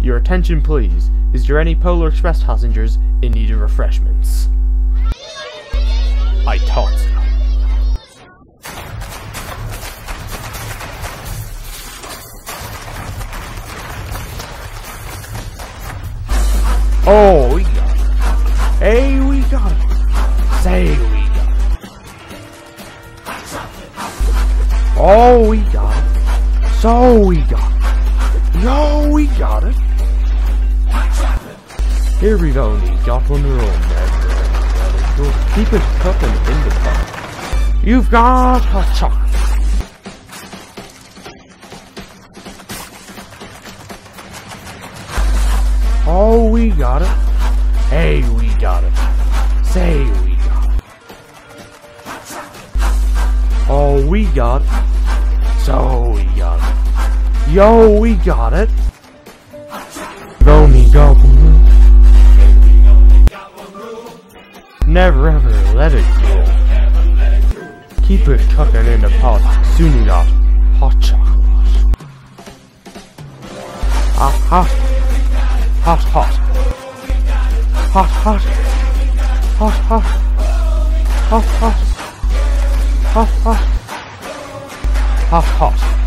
Your attention please. Is there any Polar Express passengers in need of refreshments? I thought so. Oh, we got it. Hey, we got it. Say we got it. Oh, we got it. So we got it. Yo, we got it. Here we've only got one room there. Keep it cooking in the pot. You've got hot chocolate. Oh, we got it. Hey, we got it. Say we got it. Oh, we got it. So we got it. Yo, we got it. We've only got one room. Never ever let it go. Keep it cooking in the pot. Soon you got hot chocolate. Hot, hot. Hot, hot. Hot, hot. Hot, hot. Hot, hot. Hot, hot. Hot, hot.